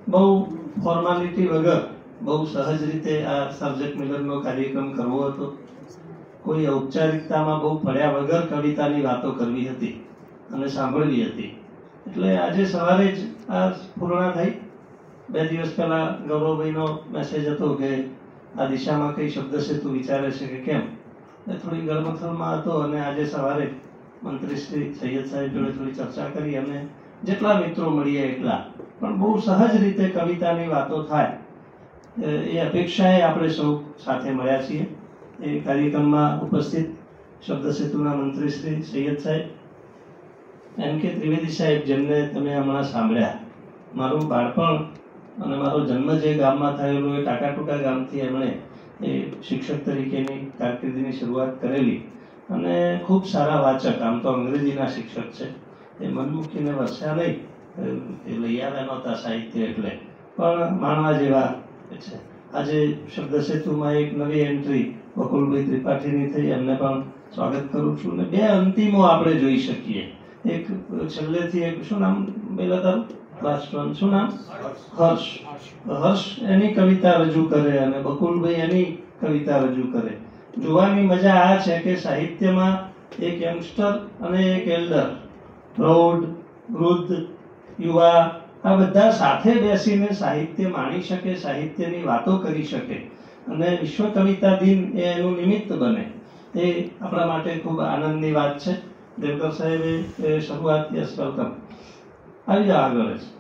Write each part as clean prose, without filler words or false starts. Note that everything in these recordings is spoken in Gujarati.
બહુ ફોર્માલિટી વગર બહુ સહજ રીતે આ સર્જક મિલનનો કાર્યક્રમ કરવો હતો. કોઈ ઔપચારિકતામાં બહુ પડ્યા વગર કવિતાની વાતો કરવી હતી અને સાંભળવી હતી. એટલે આજે સવારે જ આ પૂર્ણ થઈ. 2 દિવસ પહેલા ગૌરવભાઈનો મેસેજ હતો કે આ દિશામાં કઈ શબ્દ સેતુ વિચારે છે કે કેમ. થોડી ગળમથલમાં હતો અને આજે સવારે મંત્રી શ્રી સૈયદ સાહેબ જોડે થોડી ચર્ચા કરી અને જેટલા મિત્રો મળીએ એટલા, પણ બહુ સહજ રીતે કવિતાની વાતો થાય એ અપેક્ષાએ આપણે સૌ સાથે મળ્યા છીએ. એ કાર્યક્રમમાં ઉપસ્થિત શબ્દ સેતુના મંત્રી શ્રી સૈયદ સાહેબ, એમ કે ત્રિવેદી સાહેબ, જેમને તમે હમણાં સાંભળ્યા, મારું બાળપણ અને મારો જન્મ જે ગામમાં થયેલો એ ટાકાટુકા ગામથી એમણે એ શિક્ષક તરીકેની કારકિર્દીની શરૂઆત કરેલી અને ખૂબ સારા વાચક, આમ તો અંગ્રેજીના શિક્ષક છે. એ મન મૂકીને વસ્યા નહીં, એ લઈ આવ્યા નહોતા સાહિત્ય એટલે, પણ માણવા જેવા છે. આજે શબ્દ સેતુમાં એક નવી એન્ટ્રી બકુલભાઈ ત્રિપાઠીની થઈ, એમને પણ સ્વાગત કરું છું. ને 2 અંતિમો આપણે જોઈ શકીએ. એક છેલ્લેથી એક, શું નામ પેલા તારું? શું નામ? હર્ષ. હર્ષ એની કવિતા રજૂ કરે અને બકુલભાઈ એની કવિતા રજૂ કરે. જોવાની મજા આ છે કે સાહિત્યમાં એક યંગસ્ટર અને એક એલ્ડર, પ્રૌઢ, વૃદ્ધ, યુવા, આ બધા સાથે બેસીને સાહિત્ય માણી શકે, સાહિત્યની વાતો કરી શકે અને વિશ્વ કવિતા દિન એ એનું નિમિત્ત બને. એ આપણા માટે ખૂબ આનંદની વાત છે. દેવકર સાહેબે શરૂઆત, યસ વેલકમ, આવી જાઓ આગળ જ.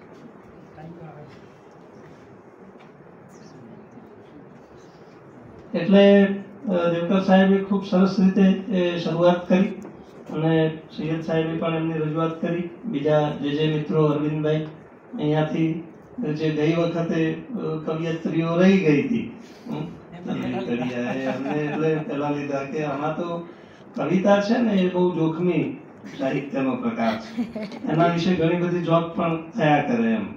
એટલે દેવકર સાહેબે ખૂબ સરસ રીતે શરૂઆત કરી અને સૈયદ સાહેબે પણ એમની રજૂઆત કરી. બીજા જે મિત્રો, અરવિંદભાઈ અહીંયાથી જે ગઈ વખતે કવિયત્રીઓ રહી ગઈ હતી, એટલે પેલા લીધા કે આમાં તો કવિતા છે ને એ બહુ જોખમી સાહિત્યનો પ્રકાર છે, એના વિશે ઘણી બધી જોબ પણ થયા કરે. એમ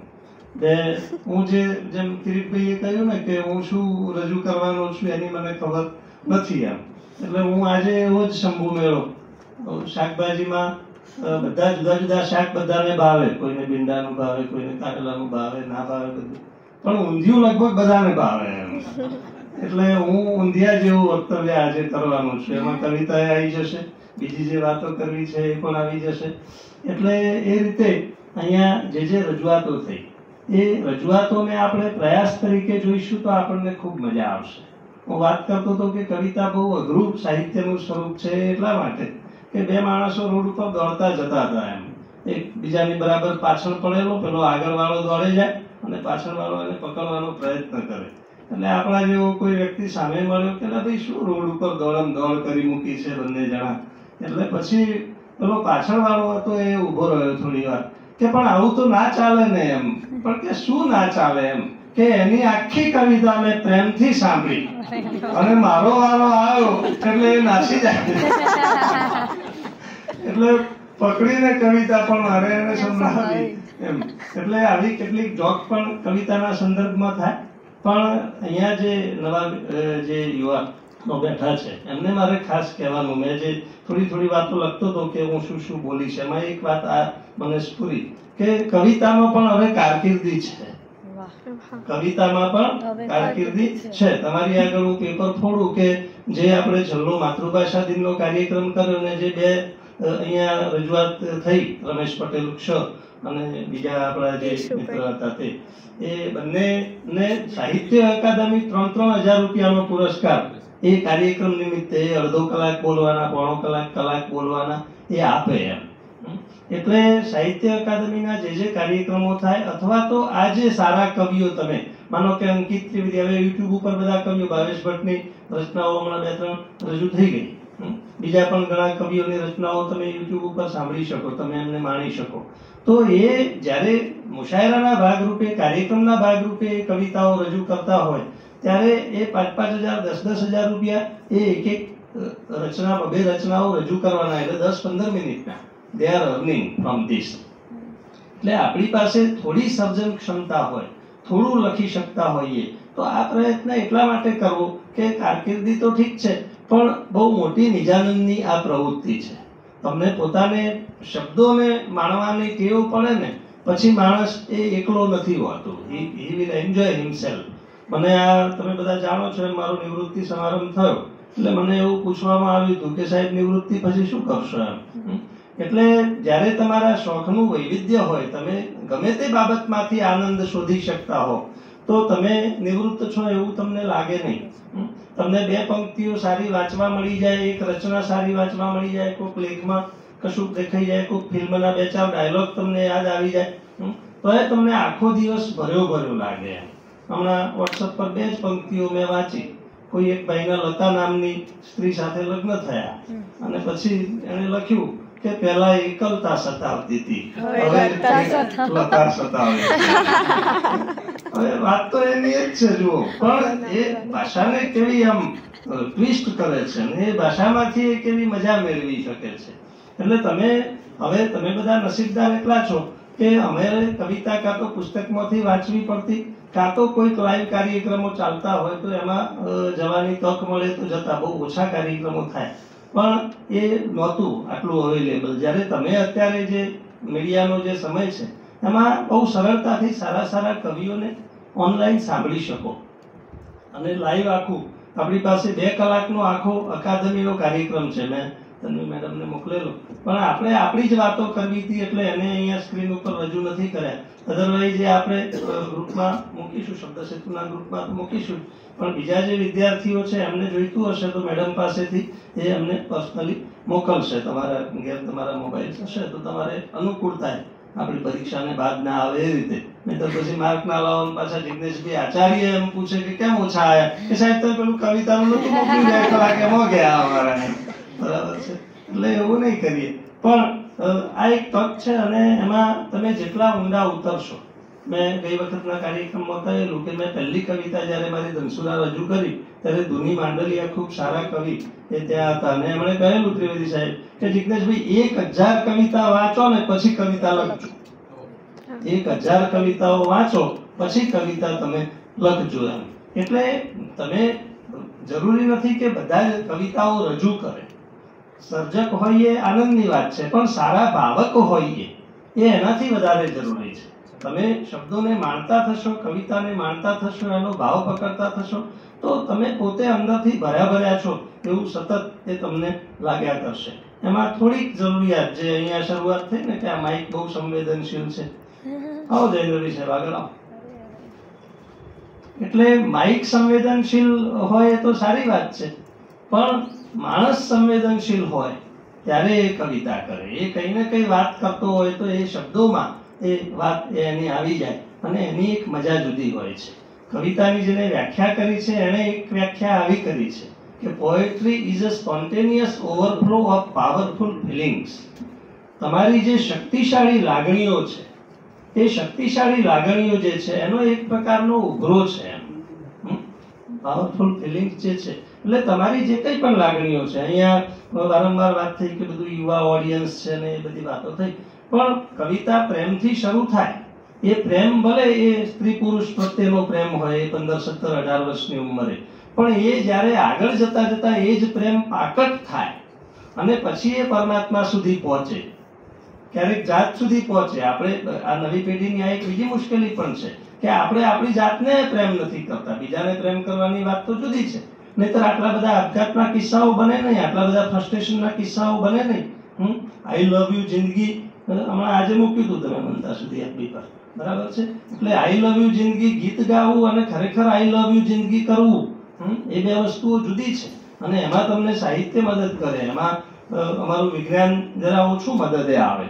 હું જેમ કિરીટભાઈએ કહ્યું ને કે હું શું રજૂ કરવાનો છું એની મને ખબર નથી એમ, એટલે હું આજે એવો જ શંભુ મેળો. શાકભાજીમાં બધા જુદા જુદા શાક બધાને ભાવે, કોઈને ભીંડાનું ભાવે, કોઈને કારેલાનું ભાવે, ના ભાવે બધું, પણ ઊંધિયું લગભગ બધાને ભાવે એમ. એટલે હું ઊંધિયા જેવું વક્તવ્ય આજે કરવાનું છું. એમાં કવિતા આવી જશે, બીજી જે વાતો કરવી છે એ પણ આવી જશે. એટલે એ રીતે અહીંયા જે રજૂઆતો થઈ, એ રજૂઆતોને આપણે પ્રયાસ તરીકે જોઈશું તો આપણને ખૂબ મજા આવશે. હું વાત કરતો હતો કે કવિતા બહુ અઘરું સાહિત્યનું સ્વરૂપ છે એટલા માટે કે 2 માણસો રોડ ઉપર દોડતા જતા હતા. એમ એક બીજાની બરાબર પાછળ પડેલો, પેલો આગળ વાળો દોડે જાય અને પાછળ વાળો એને પકડવાનો પ્રયત્ન કરે. એટલે આપણા જેવો કોઈ વ્યક્તિ સામે મળ્યો કે ભાઈ શું રોડ ઉપર દોડમ દોડ કરી મૂકી છે બંને જણા. એટલે પછી પેલો પાછળ વાળો હતો એ ઉભો રહ્યો થોડી વાર કે પણ આવું તો ના ચાલે ને એમ. પણ કે શું ના ચાલે એમ કે એની આખી કવિતા મેં પ્રેમથી સાંભળી અને મારો વારો આવ્યો એટલે એ નાસી જાય. એટલે પકડીને કવિતા પણ મારે એને સંભળાવી એમ. એટલે આવી કેટલીક જોક પણ કવિતાના સંદર્ભમાં થાય. પણ અહીંયા જે નવા જે યુવાનો બેઠા છે એમને મારે ખાસ કહેવાનું, મેં જે થોડી વાતો લખતો હતો કે હું શું બોલીશ, એમાં એક વાત આ મને સ્ફુરી કે કવિતામાં પણ હવે કારકિર્દી છે. કવિતામાં પણ કારકિર્દી છે. તમારી આગળ હું પેપર ફોડું કે જે આપણે છેલ્લો માતૃભાષા દિનનો કાર્યક્રમ કર્યો ને જે 2 અહીંયા રજૂઆત થઈ, રમેશ પટેલ ક્ષ અને બીજા આપણા જે મિત્ર હતા તે, એ બંનેને સાહિત્ય અકાદમી 3,000 રૂપિયાનો પુરસ્કાર એ કાર્યક્રમ નિમિત્તે અડધો કલાક બોલવાના, પોણો કલાક બોલવાના એ આપે એમ. એટલે સાહિત્ય અકાદમીના જે કાર્યક્રમો થાય, અથવા તો આ જે સારા કવિઓ, તમે માનો કે અંકિત ત્રિવેદી, હવે યુટ્યુબ ઉપર બધા કવિઓ, ભાવેશ ભટ્ટની રચનાઓ હમણાં 2-3 રજૂ થઈ ગઈ. બીજા પણ ઘણા કવિઓની રચનાઓ તમે યુટ્યુબ ઉપર સાંભળી શકો, તમે એમને માણી શકો. તો એ જ્યારે મુશાયરાના ભાગરૂપે, કાર્યક્રમના ભાગરૂપે એ કવિતાઓ રજૂ કરતા હોય ત્યારે એ 5,000, 10,000 રૂપિયા એ એક રચના, 2 રચનાઓ રજૂ કરવાના, એટલે 10-15 મિનિટના. They are earning from this. એટલે આપણી પાસે થોડી સર્જન ક્ષમતા હોય, થોડું લખી શકતા હોઈએ તો આ પ્રયત્ન એટલા માટે કરવો કે કારકિર્દી તો ઠીક છે, પણ બહુ મોટી નિજાનંદની આ પ્રવૃત્તિ છે. તમને પોતાને શબ્દોને માણવાની ટેવ પડે ને પછી માણસ એ એકલો નથી હોતો, હી વિલ એન્જોય હિમસેલ્ફ. મને આ તમે બધા જાણો છો, મારો નિવૃત્તિ સમારંભ થયો એટલે મને એવું પૂછવામાં આવ્યું હતું કે સાહેબ નિવૃત્તિ પછી શું કરશો એમ. એટલે જ્યારે તમારા શોખનું વૈવિધ્ય હોય, તમે ગમે તે બાબતમાંથી આનંદ શોધી શકતા હો, તો તમે નિવૃત્ત છો એવું તમને લાગે નહીં. તમને 2 પંક્તિઓ સારી વાંચવા મળી જાય, એક રચના સારી વાંચવા મળી જાય, કોઈક લેખમાં કશું દેખાઈ જાય, કોઈક ફિલ્મના 2-4 ડાયલોગ તમને યાદ આવી જાય, તો એ તમને આખો દિવસ ભર્યો લાગે. હમણાં વોટ્સઅપ પર 2 જ પંક્તિઓ મેં વાંચી. કોઈ એક ભાઈના લતા નામની સ્ત્રી સાથે લગ્ન થયા અને પછી એને લખ્યું કે પહેલા એકલતા સતાવતી હતી, હવે લતા સતાવે. હવે વાત તો એની જ છે. જુઓ, પણ એ ભાષાને કેવી આમ ટ્વિસ્ટ કરે છે અને એ ભાષામાંથી એ કેવી મજા મેળવી શકે છે. એટલે તમે બધા નસીબદાર એટલા છો કે અમારે કવિતા કાં તો પુસ્તકમાંથી વાંચવી પડતી, કાં તો કોઈક લાઈવ કાર્યક્રમો ચાલતા હોય તો એમાં જવાની તક મળે તો જતા. બહુ ઓછા કાર્યક્રમો થાય, પણ એ નહોતું આટલું અવેલેબલ. જ્યારે તમે અત્યારે જે મીડિયાનો જે સમય છે એમાં બહુ સરળતાથી સારા કવિઓને ઓનલાઈન સાંભળી શકો અને લાઈવ આખું આપણી પાસે 2 કલાકનો આખો અકાદમીનો કાર્યક્રમ છે. મેં તન્વી મેડમને મોકલેલો, પણ આપણે આપણી જ વાતો કરવી હતી એટલે એને અહીંયા સ્ક્રીન ઉપર રજૂ નથી કર્યા. અધરવાઇઝ એ આપણે ગ્રુપમાં મૂકીશું, શબ્દ સેતુના ગ્રુપમાં મૂકીશું. પણ બીજા જે વિદ્યાર્થીઓ છે એમને જોઈતું હશે તો મેડમ પાસેથી એ અમને પર્સનલી મોકલશે. તમારા ઘેર તમારા મોબાઈલ હશે તો તમારે અનુકૂળ થાય, આપણી પરીક્ષાને બાદ ના આવે એ રીતે. નહીં તો પછી માર્ક ના લાવો પાછા જિગ્નેશભાઈ આચાર્ય એમ પૂછે કે કેમ ઓછા આવ્યા, કે સાહેબ તમે પેલું કવિતાનું નતું મોકલ્યું, 2 કલાક એમાં ગયા અમારા. બરાબર છે, એટલે એવું નહીં કરીએ. પણ આ એક તક છે અને એમાં તમે જેટલા ઊંડા ઉતરશો. મેં ગઈ વખતના કાર્યક્રમમાં કહેલું કે મેં પહેલી કવિતા જ્યારે મારી ધનસુરા રજૂ કરી ત્યારે ધુની માંડલિયા ખૂબ સારા કવિ એ ત્યાં હતા અને એમણે કહેલું ત્રિવેદી સાહેબ કે જિગ્નેશભાઈ 1000 કવિતા વાંચો ને પછી કવિતા લખજો. 1000 કવિતાઓ વાંચો પછી કવિતા તમે લખજો એમ. એટલે તમે જરૂરી નથી કે બધા જ કવિતાઓ રજૂ કરે. સર્જક હોય એ આનંદની વાત છે, પણ સારા ભાવક હોય એ એનાથી વધારે જરૂરી છે. તમે શબ્દોને માણતા થશો, કવિતાને માણતા થશો, એનો ભાવ પકડતા થશો તો તમે પોતે અંદરથી ભર્યા છો એવું સતત એ તમને લાગ્યા કરશે. એમાં થોડીક જરૂરિયાત, જે અહીંયા શરૂઆત થઈ ને કે આ માઇક બહુ સંવેદનશીલ છે. આવો જયદરવી સાહેબ આગળ આવો. એટલે માઇક સંવેદનશીલ હોય તો સારી વાત છે, પણ માણસ સંવેદનશીલ હોય ત્યારે એ કવિતા કરે. એ કઈ ને કઈ વાત કરતો હોય તો એ શબ્દોમાં એ વાત એની આવી જાય અને એની એક મજા જુદી હોય છે. કવિતાની જેને વ્યાખ્યા કરી છે એણે એક વ્યાખ્યા આવી કરી છે કે poetry is a spontaneous overflow of powerful feelings. તમારી જે શક્તિશાળી લાગણીઓ છે એ શક્તિશાળી લાગણીઓ જે છે એનો એક પ્રકારનો ઉભરો છે એમ. પાવરફુલ ફિલિંગ્સ જે છે એટલે તમારી જે કંઈ પણ લાગણીઓ છે, અહીંયા વારંવાર વાત થઈ કે બધું યુવા ઓડિયન્સ છે ને એ બધી વાતો થઈ, પણ કવિતા પ્રેમથી શરૂ થાય. એ પ્રેમ ભલે એ સ્ત્રી પુરુષ પ્રત્યેનો પ્રેમ હોય, એ 15, 17, 18 વર્ષની ઉંમરે, પણ એ જ્યારે આગળ જતા એ જ પ્રેમ પાકટ થાય અને પછી એ પરમાત્મા સુધી પહોંચે, ક્યારેક જાત સુધી પહોંચે. આપણે આ નવી પેઢીની આ એક બીજી મુશ્કેલી પણ છે કે આપણે આપણી જાતને પ્રેમ નથી કરતા. બીજાને પ્રેમ કરવાની વાત તો જુદી છે, નહીતર આટલા બધા આપઘાતના કિસ્સાઓ બને નહીં, આટલા બધા ફ્રસ્ટ્રેશનના કિસ્સાઓ બને નહીં. આઈ લવ યુ જિંદગી હમણાં આજે મૂક્યું હતું તમે બનતા સુધી એફબી પર, બરાબર છે. એટલે આઈ લવ યુ જિંદગી ગીત ગાવું અને ખરેખર આઈ લવ યુ જિંદગી કરવું એ 2 વસ્તુઓ જુદી છે. અને એમાં તમને સાહિત્ય મદદ કરે, એમાં અમારું વિજ્ઞાન જરા ઓછું મદદે આવે.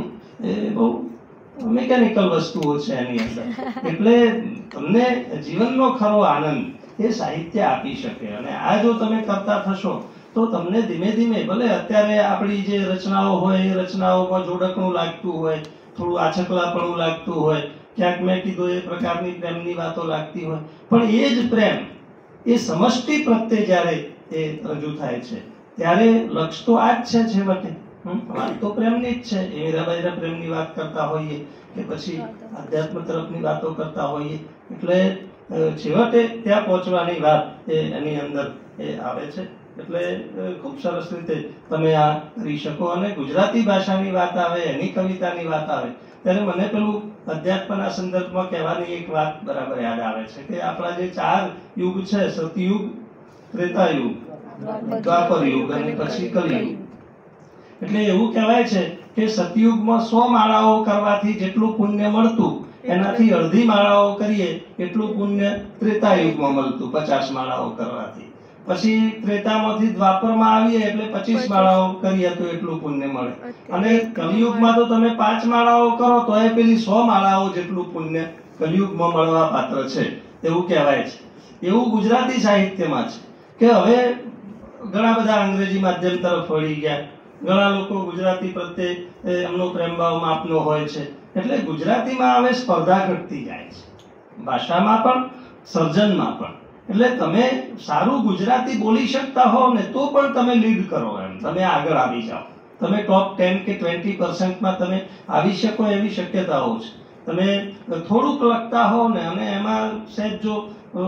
એ બહુ મિકેનિકલ વસ્તુઓ છે એની અંદર. એટલે તમને જીવનનો ખરો આનંદ એ સાહિત્ય આપી શકે. અને આ જો તમે કરતા થશો તો તમને ધીમે ધીમે, ભલે અત્યારે આપણી જે રચનાઓ હોય એ રચનાઓમાં જોડકણું લાગતું હોય, થોડું આછકલાપણું લાગતું હોય, ક્યાંક મેં કીધું એ પ્રકારની પ્રેમની વાતો લાગતી હોય, પણ એ જ પ્રેમ એ સમષ્ટિ પ્રત્યે જ્યારે એ રજૂ થાય છે ત્યારે લક્ષ્ય તો આ જ છે છેવટે. વાત તો પ્રેમની જ છે. એ મીરાબાઈના પ્રેમની વાત કરતા હોઈએ કે પછી આધ્યાત્મ તરફની વાતો કરતા હોઈએ, એટલે છેવટે ત્યાં પહોંચવાની વાત એની અંદર એ આવે છે. એટલે ખૂબ સરસ રીતે તમે આ કરી શકો. અને ગુજરાતી ભાષાની વાત આવે, એની કવિતાની વાત આવે ત્યારે મને પેલું અધ્યાત્મના સંદર્ભમાં કહેવાની એક વાત બરાબર યાદ આવે છે કે આપણા જે 4 યુગ છે, સતયુગ, ત્રેતાયુગ, દ્વાપર યુગ અને પછી કલિયુગ. એટલે એવું કહેવાય છે કે સતયુગમાં 100 માળાઓ કરવાથી જેટલું પુણ્ય મળતું એનાથી અડધી માળાઓ કરીએ એટલું પુણ્ય ત્રેતાયુગમાં મળતું 50 માળાઓ કરવાથી. પછી ત્રેતામાંથી દ્વાપરમાં આવીએ એટલે 25 માળાઓ કરીએ તો એટલું પુણ્ય મળે. અને કલિયુગમાં તો તમે 5 માળાઓ કરો તો એ પેલી 100 માળાઓ જેટલું પુણ્ય કલિયુગમાં મળવા પાત્ર છે એવું કહેવાય છે. એવું ગુજરાતી સાહિત્યમાં છે કે હવે ઘણા બધા અંગ્રેજી માધ્યમ તરફ વળી ગયા. ઘણા લોકો ગુજરાતી પ્રત્યે એમનો પ્રેમભાવ માપનો હોય છે. એટલે ગુજરાતીમાં હવે સ્પર્ધા ઘટતી જાય છે, ભાષામાં પણ, સર્જનમાં પણ. એટલે તમે સારું ગુજરાતી બોલી શકતા હો ને તો પણ તમે લીડ કરો, એમ તમે આગળ આવી જાઓ. તમે ટોપ 10 કે 20% તમે આવી શકો એવી શક્યતાઓ છે. તમે થોડુંક લખતા હો ને અને એમાં સહેજ જો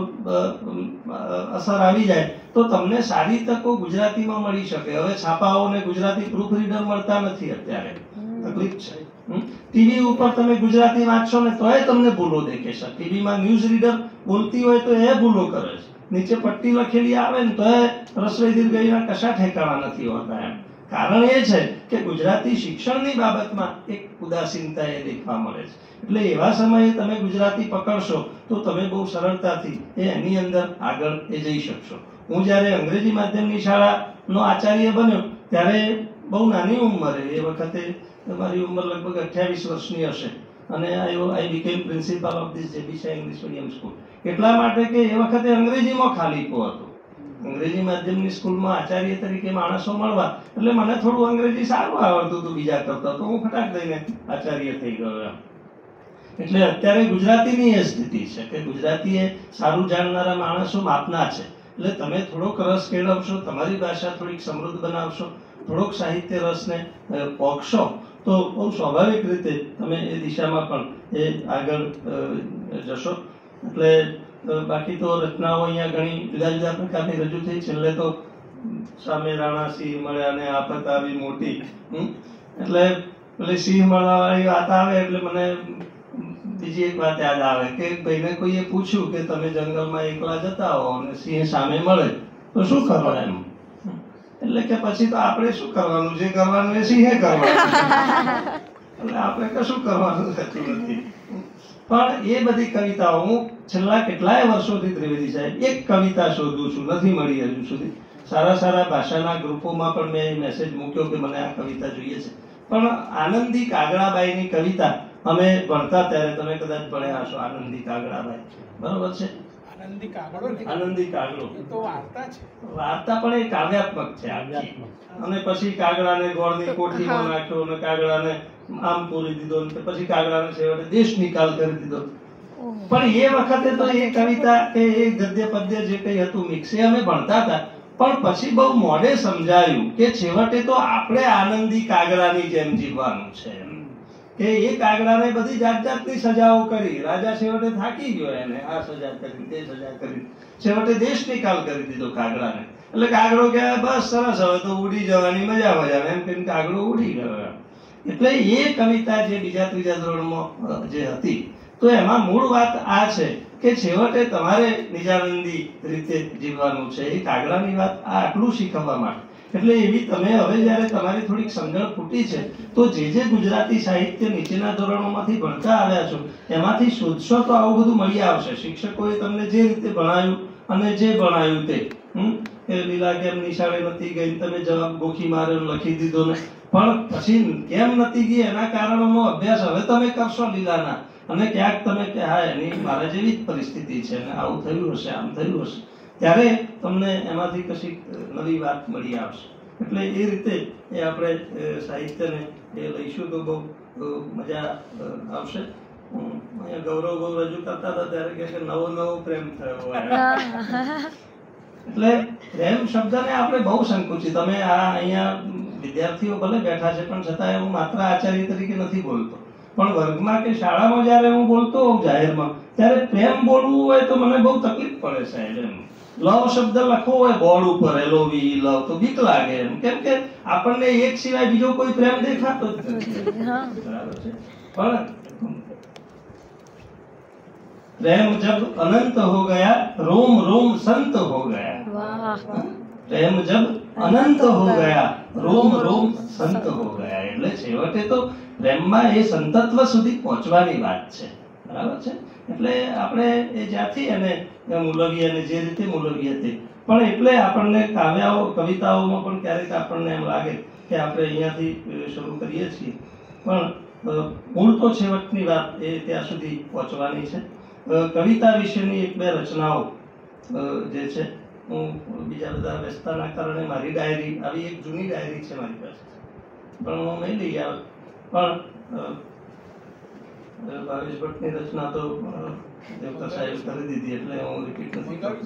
અસર આવી જાય તો તમને સારી તકો ગુજરાતીમાં મળી શકે. હવે છાપાઓને ગુજરાતી પ્રૂફ રીડર મળતા નથી અત્યારે, તકલીફ છે. ટીવી ઉપર તમે ગુજરાતી વાંચશો ને તોય તમને ભૂલો દેખાશે. ટીવીમાં ન્યૂઝ રીડર બોલતી હોય તો એ ભૂલો કરે છે. નીચે પટ્ટી લખેલી આવે ને તોય રસોઈ દીર્ઘઈના કશા ઠેકાણા નથી હોતા. એમ કારણ એ છે કે ગુજરાતી શિક્ષણની બાબતમાં એક ઉદાસીનતા એ દેખવા મળે છે. એટલે એવા સમયે તમે ગુજરાતી પકડશો તો તમે બહુ સરળતાથી એની અંદર આગળ જઈ શકશો. હું જ્યારે અંગ્રેજી માધ્યમની શાળાનો આચાર્ય બન્યો ત્યારે બહુ નાની ઉંમરે, એ વખતે મારી ઉંમર લગભગ 28 વર્ષની હશે, અને I became principal of this જેબીસા ઇંગ્લિશ મીડિયમ સ્કૂલ. એટલા માટે કે એ વખતે અંગ્રેજીમાં ખાલીપો હતો. અંગ્રેજી માધ્યમની સ્કૂલમાં આચાર્ય તરીકે માણસો મળવા એટલે મને થોડું અંગ્રેજી સારું આવડતું હતું બીજા કરતા, તો હું ફટાક દઈને આચાર્ય થઈ ગયો. એટલે અત્યારે ગુજરાતીની એ સ્થિતિ છે કે ગુજરાતી એ સારું જાણનારા માણસો માપના છે. એટલે તમે થોડોક રસ કેળવશો, તમારી ભાષા થોડીક સમૃદ્ધ બનાવશો, થોડોક સાહિત્ય રસને પોખશો તો બહુ સ્વાભાવિક રીતે તમે એ દિશામાં પણ એ આગળ જશો. એટલે બાકી તો રચનાઓ અહીંયા ઘણી જુદા જુદા પ્રકારની રજૂ થઈ. છેલ્લે તો સામે રાણા સિંહ મળ્યા ને આફત આવી મોટી. એટલે પેલી સિંહ મળવા વાળી વાત આવે એટલે મને બીજી એક વાત યાદ આવે કે ભાઈને કોઈએ પૂછ્યું કે તમે જંગલમાં એકલા જતા હો અને સિંહ સામે મળે તો શું કરો એમ. એટલે કે પછી તો આપણે શું કરવાનું, જે કરવાનું એ સિંહે કરવાનું, એટલે આપણે કશું કરવાનું થતું નથી. પણ એ બધી કવિતાઓ હું છેલ્લા કેટલાય વર્ષોથી ત્રિવેદી સાહેબ એક કવિતા શોધું છું, નથી મળી હજુ સુધી. સારા સારા ભાષાના ગ્રુપોમાં પણ મેં મેસેજ મૂક્યો કે મને આ કવિતા જોઈએ છે. પણ આનંદી કાગડાબાઈની કવિતા અમે ભણતા ત્યારે, તમે કદાચ ભણ્યા હશો આનંદી કાગડાબાઈ, બરોબર છે? આનંદી કાગડો તો વાર્તા પણ એ કાવ્યાત્મક છે આખી. અને પછી કાગડાને ગોળની કોઠીમાં નાખ્યો અને કાગડાને આમ પૂરી દીધો, પછી કાગડાને છેવટે દેશ નિકાલ કરી દીધો. પણ એ વખતે તો એ કવિતા કે એ ગદ્ય પદ્ય જે કઈ હતું મિક્સ એ અમે ભણતા હતા. પણ પછી બહુ મોડે સમજાયું કે છેવટે તો આપણે આનંદી કાગડાની જેમ જીવવાનું છે. કે એ કાગડાને બધી જાત જાતની સજાઓ કરી, રાજા છેવટે થાકી ગયો, એને આ સજા કરી, તે સજા કરી, છેવટે દેશ નિકાલ કરી દીધો કાગડાને. એટલે કાગડો કે બસ સરસ, હવે તો ઉડી જવાની મજા એમ કે કાગડો ઉડી ગયો. એટલે એ કવિતા જે બીજા ત્રીજા ધોરણમાં જે હતી તો એમાં મૂળ વાત આ છે કે છેવટે તમારે નિજાનંદી રીતે જીવવાનું છે. એ કાગડાની વાત આ આટલું શીખવવા માટે. એટલે એવી તમે હવે જયારે તમારી થોડીક સમજણ ફૂટી છે તો જે ગુજરાતી સાહિત્ય નીચેના ધોરણોમાંથી ભણતા આવ્યા છો એમાંથી શોધશો તો આવું બધું મળી આવશે. શિક્ષકોએ તમને જે રીતે ભણાયું અને જે ભણાયું તે લીલા કેમ નિશાળે નથી ગઈ, તમે જવાબ ગોખી માર્યો લખી દીધો ને, પણ પછી કેમ નથી ગઈ એના કારણોનો અભ્યાસ હવે તમે કરશો લીલાના, અને ક્યાંક તમે કે હા એની મારા જેવી જ પરિસ્થિતિ છે ને આવું થયું હશે, આમ થયું હશે, ત્યારે તમને એમાંથી કશી નવી વાત મળી આવશે. એટલે એ રીતે એ આપણે સાહિત્યને એ લઈશું તો બહુ મજા આવશે. અહીંયા ગૌરવ બહુ રજૂ કરતા હતા ત્યારે કે નવો નવો પ્રેમ થયો. એટલે પ્રેમ શબ્દને આપણે બહુ સંકુચિત, તમે આ અહીંયા વિદ્યાર્થીઓ ભલે બેઠા છે પણ છતાં હું માત્ર આચાર્ય તરીકે નથી બોલતો, પણ વર્ગમાં કે શાળામાં જયારે હું બોલતો હોઉં જાહેરમાં ત્યારે પ્રેમ બોલવું હોય તો મને બહુ તકલીફ પડે સાહેબ. એમ લવ શબ્દ લખવો હોય બોર્ડ ઉપર LOVE લવ તો બીક લાગે એમ, કેમ કે આપણને એક સિવાય બીજો કોઈ પ્રેમ દેખાતો જ નથી. બરાબર છે. પણ प्रेम जब अनंत हो गया, रोम रोम संत हो गया। પ્રેમ જબ અનંત હો ગયા, રોમ રોમ સંત હો ગયા। એટલે છેવટે તો પ્રેમમાં એ સંતત્વ સુધી પહોંચવાની વાત છે, બરાબર છે। એટલે આપણે એ જ્યાંથી એને મૂલવીએ અને જે રીતે મૂલવીએ તે પણ એટલે આપણને કાવ્યાઓ કવિતાઓમાં પણ ક્યારેક આપણને એમ લાગે કે આપણે અહીંયાથી શરૂ કરીએ છીએ, પણ મૂળ તો છેવટની વાત એ ત્યાં સુધી પહોંચવાની છે। કવિતા વિશેની એક બે રચનાઓ જે છે, હું બીજા બધા વ્યસ્તતાના કારણે મારી ડાયરી, આવી એક જૂની ડાયરી છે મારી પાસે, પણ હું નહીં લઈ આવ્યો, પણ ભાવેશ ભટ્ટની રચના તો દેવતા સાહેબ કરી દીધી એટલે હું રિપીટ નથી કરતો।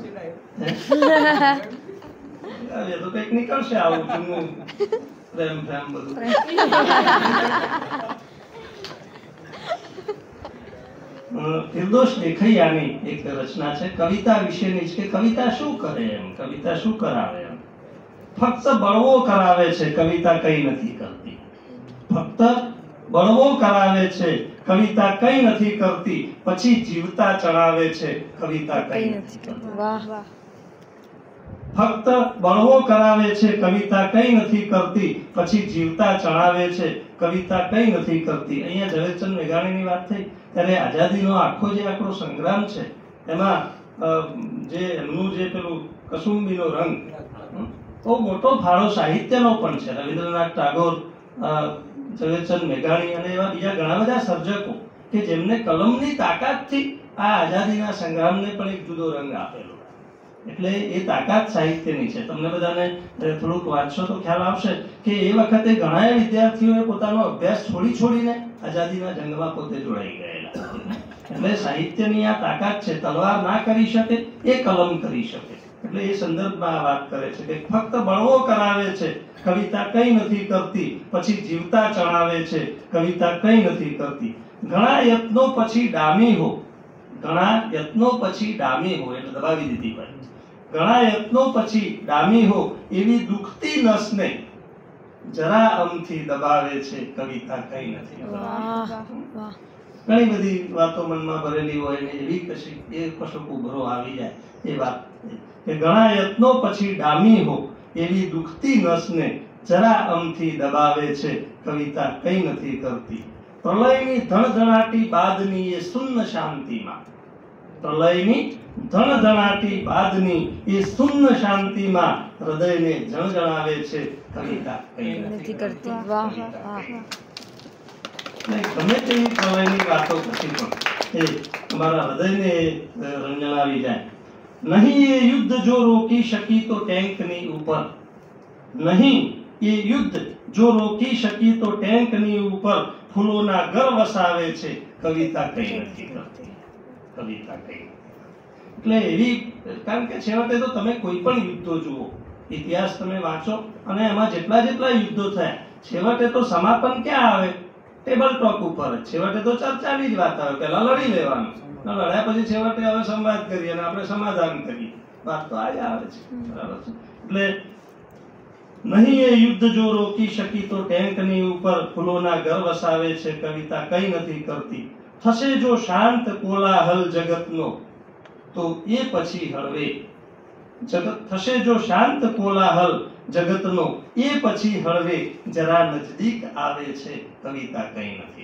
તો કંઈક નીકળશે આવું જૂનું પ્રેમ પ્રેમ બધું। ફિરદોસ દેખૈયાની એક રચના છે કવિતા વિશેની છે, કે કવિતા શું કરે એમ, કવિતા શું કરાવે એમ। ફક્ત બળવો કરાવે છે, કવિતા કઈ નથી કરતી। ફક્ત બળવો કરાવે છે, કવિતા કઈ નથી કરતી, પછી જીવતા ચડાવે છે, કવિતા કઈ નથી કરતી। વાહ વાહ। ફક્ત બળવો કરાવે છે, કવિતા કઈ નથી કરતી, પછી જીવતા ચડાવે છે, કવિતા કઈ નથી કરતી। અહીંયા ઝવેરચંદ મેઘાણીની વાત થઈ ત્યારે આઝાદીનો આખો જે આપણો સંગ્રામ છે એમાં જે એમનું જે પેલું કસુંબીનો રંગ બહુ મોટો ફાળો સાહિત્યનો પણ છે। રવિન્દ્રનાથ ટાગોર, ઝવેરચંદ મેઘાણી અને એવા બીજા ઘણા બધા સર્જકો કે જેમને કલમની તાકાતથી આ આઝાદીના સંગ્રામને પણ એક જુદો રંગ આપેલો। એટલે એ તાકાત સાહિત્યની છે। તમને બધાને થોડુંક વાંચશો તો ખ્યાલ આવશે કે એ વખતે ઘણા વિદ્યાર્થીઓએ પોતાનો અભ્યાસ છોડીને આઝાદીના જંગમાં પોતે જોડાઈ ગયેલા। એટલે સાહિત્યની આ તાકાત છે, તલવાર ના કરી શકે એ કલમ કરી શકે। એટલે એ સંદર્ભમાં આ વાત કરે છે કે ફક્ત બળવો કરાવે છે, કવિતા કઈ નથી કરતી, પછી જીવતા ચણાવે છે, કવિતા કઈ નથી કરતી। ઘણા યત્નો પછી ડામી હો, ઘણા યત્નો પછી ડામી હો એટલે દબાવી દીધી હોય, ઘણા યત્નો પછી ડામી હો એવી દુખતી નસને જરા અમથી દબાવે છે, કવિતા કઈ નથી કરતી। ઘણી બધી વાતો મનમાં ભરેલી હોય ને એવી કશી એ કશોક ઉભરો આવી જાય એ વાત કે ઘણા યત્નો પછી ડામી હો એવી દુખતી નસને જરા અમથી દબાવે છે, કવિતા કઈ નથી કરતી। પ્રલયની ધણધણાટી બાદની એ શૂન્ય શાંતિમાં, પ્રલયની ધણધણાટી બાદની એ શૂન્ય શાંતિમાં હૃદયને જણજણાવે છે, કવિતા કઈ નથી કરતી। વાહ વાહ। ગમે તેવી પ્રલયની વાતો પછી પણ એ તમારા હૃદયને રંજણાવી જાય। નહીં એ યુદ્ધ જો રોકી શકી તો ટેન્કની ઉપર, નહીં એ યુદ્ધ જો રોકી શકી તો ટેન્કની ઉપર ફૂલોના ઘર વસાવે છે, કવિતા કઈ નથી કરતી। કવિતા કઈ એટલે એવી, કારણ કે છેવટે તો તમે કોઈ પણ યુદ્ધો જુઓ, ઇતિહાસ તમે વાંચો અને એમાં જેટલા યુદ્ધો થયા છેવટે તો સમાપન ક્યાં આવે? ટેબલ ટોક ઉપર જ। છેવટે તો ચર્ચાની જ વાત આવે, પહેલા લડી લેવાનું, લડ્યા પછી છેવટે હવે સંવાદ કરીએ અને આપણે સમાધાન કરીએ, વાત તો આ જ આવે છે, બરાબર છે। એટલે નહીં એ યુદ્ધ જો રોકી શકી તો ટેન્કની ઉપર ફૂલોના ઘર વસાવે છે, કવિતા કઈ નથી કરતી। થશે જો શાંત કોલાહલ જગતનો તો એ પછી હળવે, જગત થશે જો શાંત કોલાહલ જગતનો એ પછી હળવે, જરા નજદીક આવે છે, કવિતા કઈ નથી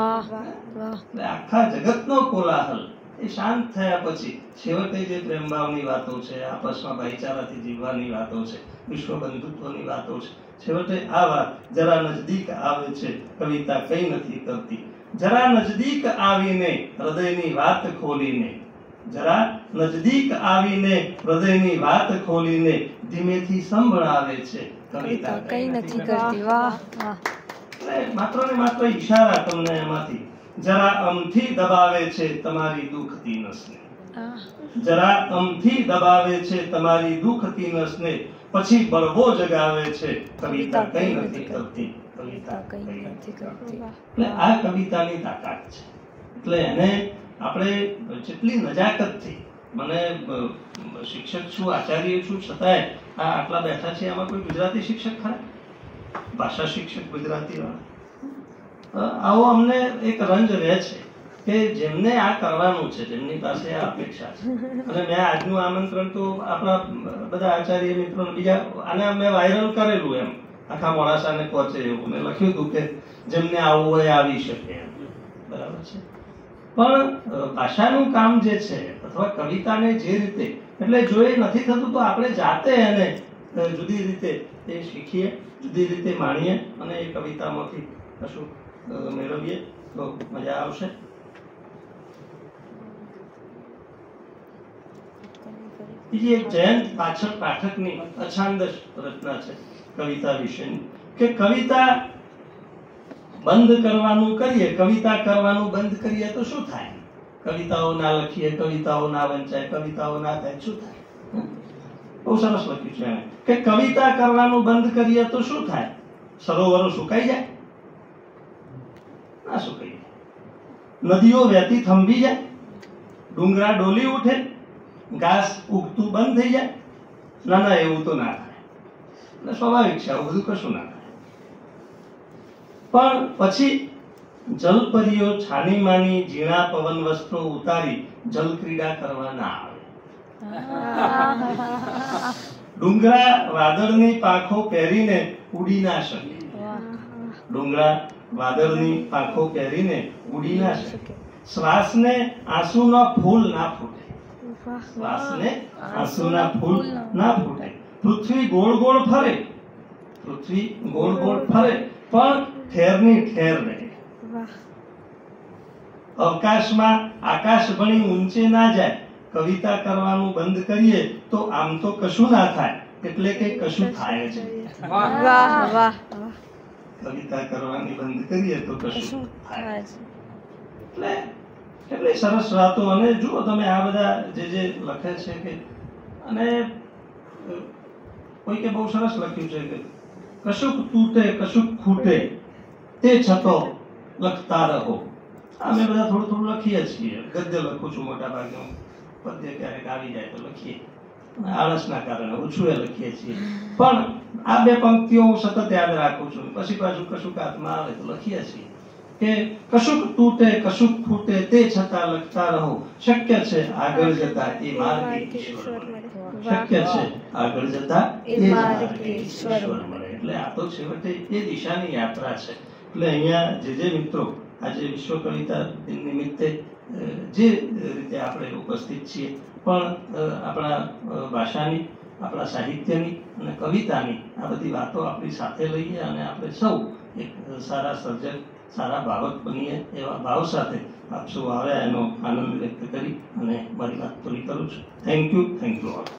કરતી। આખા જગતનો કોલાહલ એ શાંત થયા પછી છેવટે જે પ્રેમભાવની વાતો છે, આપસમાં ભાઈચારાથી જીવવાની વાતો છે, વિશ્વ બંધુત્વની વાતો છે, છેવટે આ વાત જરા નજદીક આવે છે, કવિતા કઈ નથી કરતી। જરા નજદીક આવીને હૃદયની વાત ખોલીને, જરા નજદીક આવીને હૃદયની વાત ખોલીને ધીમેથી સંભળાવે છે, કવિતા કઈ નથી કરતી। વાહ વાહ। માત્ર ને માત્ર ઈશારા તમને એમાંથી જરા અમથી દબાવે છે તમારી દુખતી નસને, જરા અમથી દબાવે છે તમારી દુખતી નસને, પછી બળવો જગાવે છે, કવિતા કઈ નથી કરતી। કવિતા કઈ નથી કરતી એટલે આ કવિતાની તાકાત છે। એટલે એને આપણે જેટલી નજાકતથી, મને શિક્ષક છું, આચાર્ય છું, છતાંય આ આટલા બેઠા છે આમાં કોઈ ગુજરાતી શિક્ષક ખરા? ભાષા શિક્ષક ગુજરાતી વાળા? આવો અમને એક રંજ રહે છે કે જેમને આ કરવાનું છે, જેમની પાસે આ અપેક્ષા છે, અને મેં આજનું આમંત્રણ તો આપણા બધા આચાર્ય મિત્રો બીજા આને મેં વાયરલ કરેલું એમ આખા મોડાસાને પહોંચે એવું મેં લખ્યું હતું કે જેમને આવવું હોય આવી શકે એમ. બરાબર છે. પણ ભાષાનું કામ જે છે અથવા કવિતાને જે રીતે, એટલે જો એ નથી થતું તો આપણે જાતે એને જુદી રીતે એ શીખીએ, જુદી રીતે માણીએ અને એ કવિતામાંથી કશું મેળવીએ તો મજા આવશે. બીજી એક જયંત પાઠકની અછાંદસ રચના છે કવિતા વિશેની, કે કવિતા બંધ કરવાનું કરીએ, કવિતા કરવાનું બંધ કરીએ તો શું થાય? કવિતાઓ ના લખીએ, કવિતાઓ ના વંચાય, કવિતાઓ ના થાય, શું થાય? બહુ સરસ લખ્યું છે એને કે કવિતા કરવાનું બંધ કરીએ તો શું થાય? સરોવરો સુકાઈ જાય? ના સુકાઈ જાય. નદીઓ વહેતી થંભી જાય? ડુંગરા ડોલી ઉઠે? ઘાસ ઉગતું બંધ થઈ જાય? ના ના, એવું તો ના થાય. એટલે સ્વાભાવિક છે, આવું બધું કશું ના થાય. પણ પછી જલપરીઓ છાની માની ઝીણા પવન વસ્ત્રો ઉતારી જલ ક્રીડા કરવા ના આવે. ડુંગરા વાદળની પાંખો પહેરીને ઉડી ના શકે. ડુંગરા વાદળની પાંખો પહેરીને ઉડી ના શકે. શ્વાસને આંસુના ફૂલ ના ફૂટે. શ્વાસને આંસુના ફૂલ ના ફૂટે. પૃથ્વી ગોળ ગોળ ફરે, પૃથ્વી ગોળ ગોળ ફરે પણ ઠેરની ઠેર રહે. અવકાશમાં આકાશ ભણી ઊંચે ના જાય. કવિતા કરવાનું બંધ કરીએ તો આમ તો કશું ના થાય, એટલે કે કશું થાય જ નહીં. કવિતા કરવાની બંધ કરીએ તો કશું થાય. એટલે કેટલી સરસ વાતો. અને જુઓ તમે આ બધા જે લખે છે કે, અને કોઈ કે બહુ સરસ લખ્યું છે કે કશુંક તૂટે કશુંક ખૂટે તે છતો લખતા રહો. અમે બધા થોડું થોડું લખીએ છીએ. ગદ્ય લખું છું મોટા ભાગે, પદ્ય ક્યારેક આવી જાય તો લખીએ, આળસના કારણે ઓછું એ લખીએ છીએ. પણ આ બે પંક્તિઓ હું સતત યાદ રાખું છું. પછી પાછું કશુંક હાથમાં આવે તો લખીએ છીએ કે કશુંક તૂટે કશુંક ખૂટે તે છતાં લખતા રહો. શક્ય છે આગળ જતા એ માર્ગે ઈશ્વર મળે. શક્ય છે આગળ જતા એ માર્ગે ઈશ્વર મળે. એટલે આ તો છેવટે એ દિશાની યાત્રા છે. એટલે અહીંયા જે મિત્રો આજે વિશ્વ કવિતા દિન નિમિત્તે જે રીતે આપણે ઉપસ્થિત છીએ, પણ આપણા ભાષાની, આપણા સાહિત્યની અને કવિતાની આ બધી વાતો આપણી સાથે લઈએ અને આપણે સૌ એક સારા સર્જક, સારા ભાવક બનીએ એવા ભાવ સાથે આપ સૌ આવ્યા એનો આનંદ વ્યક્ત કરી અને મારી વાત પૂરી કરું છું. Thank you all.